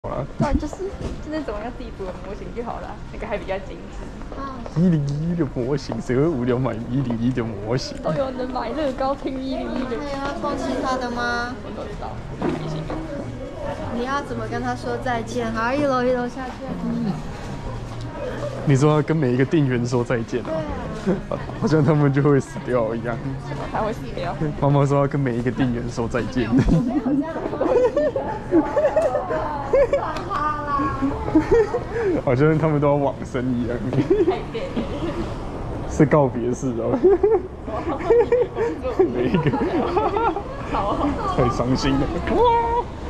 对，就是那种要自己组的模型就好了，那个还比较精致。 啊， 101的模型，谁会无聊买101的模型？ 都有人买乐高拼101的。 还有要送其他的吗？ 我都知道，开心。 你要怎么跟他说再见？好，一楼下去。 你说要跟每一个店员说再见啊？好像他们就会死掉一样。 他会死掉。 妈妈说要跟每一个店员说再见。好像他们都要往生一样。是告别式哦。每一个，太伤心了。哇！